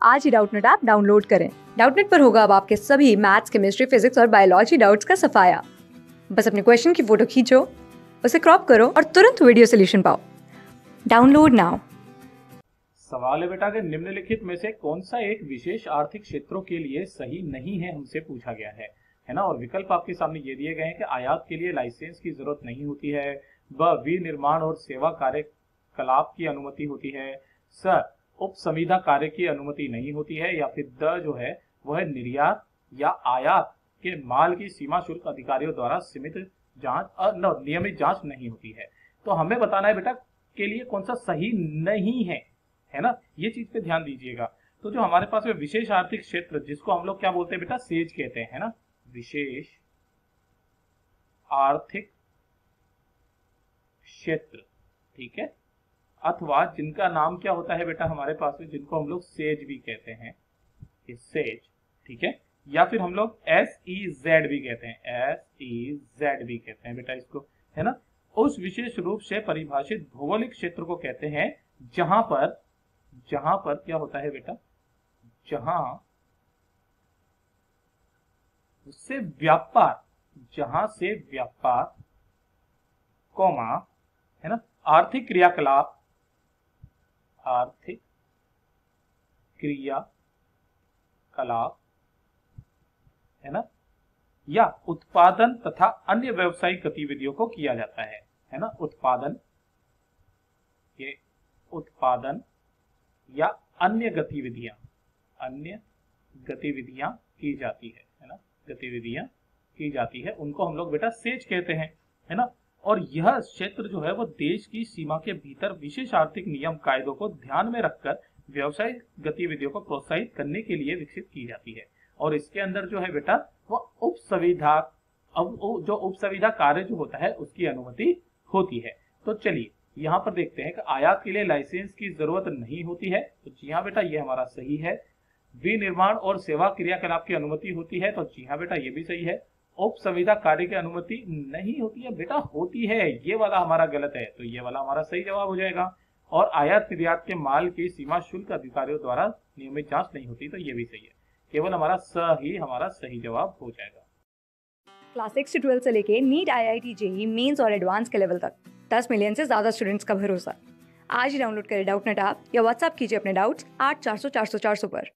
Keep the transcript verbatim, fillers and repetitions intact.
आज ही Doubtnut app download करें। डाउटनेट पर होगा अब आपके सभी मैथ्स, केमिस्ट्री, फिजिक्स और बायोलॉजी डाउट्स का सफाया। बस अपने क्वेश्चन की फोटो खींचो, उसे क्रॉप करो और तुरंत वीडियो सोल्यूशन पाओ। Download now. सवाल है बेटा कि निम्नलिखित में से कौन सा एक विशेष आर्थिक क्षेत्रों के लिए सही नहीं है, हमसे पूछा गया है है ना। और विकल्प आपके सामने ये दिए गए हैं कि आयात के लिए लाइसेंस की जरूरत नहीं होती है, ब विनिर्माण और सेवा कार्यकलाप की अनुमति होती है, स उपसंविदा कार्य की अनुमति नहीं होती है, या फिर द जो है वह निर्यात या आयात के माल की सीमा शुल्क अधिकारियों द्वारा सीमित जांच और नियमित जांच नहीं होती है। तो हमें बताना है बेटा के लिए कौन सा सही नहीं है, है ना। ये चीज पे ध्यान दीजिएगा। तो जो हमारे पास में विशेष आर्थिक क्षेत्र, जिसको हम लोग क्या बोलते हैं बेटा, सेज कहते हैं, है ना। विशेष आर्थिक क्षेत्र, ठीक है, अथवा जिनका नाम क्या होता है बेटा हमारे पास में, जिनको हम लोग सेज भी कहते हैं, ये सेज, ठीक है, या फिर हम लोग एस ई जेड भी कहते हैं, एस ई जेड भी कहते हैं बेटा इसको, है ना। उस विशेष रूप से परिभाषित भौगोलिक क्षेत्र को कहते हैं जहां पर जहां पर क्या होता है बेटा, जहां उससे व्यापार जहां से व्यापार कौमा, है ना, आर्थिक क्रियाकलाप आर्थिक क्रियाकलाप, है ना, या उत्पादन तथा अन्य व्यवसायिक गतिविधियों को किया जाता है, है ना। उत्पादन, ये उत्पादन या अन्य गतिविधियां अन्य गतिविधियां की जाती है, है ना, गतिविधियां की जाती है, उनको हम लोग बेटा सेज कहते हैं, है ना। और यह क्षेत्र जो है वो देश की सीमा के भीतर विशेष आर्थिक नियम कायदों को ध्यान में रखकर व्यवसायिक गतिविधियों को प्रोत्साहित करने के लिए विकसित की जाती है। और इसके अंदर जो है बेटा वो उप सुविधा, अब जो उप सुविधा कार्य जो होता है उसकी अनुमति होती है। तो चलिए यहाँ पर देखते हैं कि आयात के लिए लाइसेंस की जरूरत नहीं होती है, तो जी हाँ बेटा ये हमारा सही है। विनिर्माण और सेवा क्रियाकलाप की अनुमति होती है, तो जी हाँ बेटा ये भी सही है। उप संविदा कार्य की अनुमति नहीं होती है बेटा, होती है, ये वाला हमारा गलत है, तो ये वाला हमारा सही जवाब हो जाएगा। और आयात निर्यात के माल की सीमा शुल्क अधिकारियों द्वारा नियमित जांच नहीं होती, तो ये भी सही है। केवल हमारा स ही हमारा सही जवाब हो जाएगा। क्लास सिक्स से ट्वेल्थ से लेके NEET, I I T, JEE mains और एडवांस के लेवल तक दस मिलियन से ज्यादा स्टूडेंट्स का भरोसा। आज ही डाउनलोड करें डाउटनेट ऐप या व्हाट्सएप कीजिए अपने डाउट्स आठ चार सौ चार सौ चार सौ पर।